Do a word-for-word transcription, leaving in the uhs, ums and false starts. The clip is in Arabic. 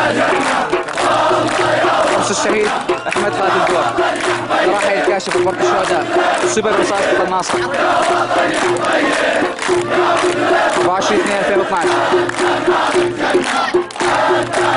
رمس الشهيد احمد خالد الدور. راح يتكاشف فرق الشهداء. اصيب برصاص ضد الناصر. أربعة وعشرين اثنين ألفين واثناشر.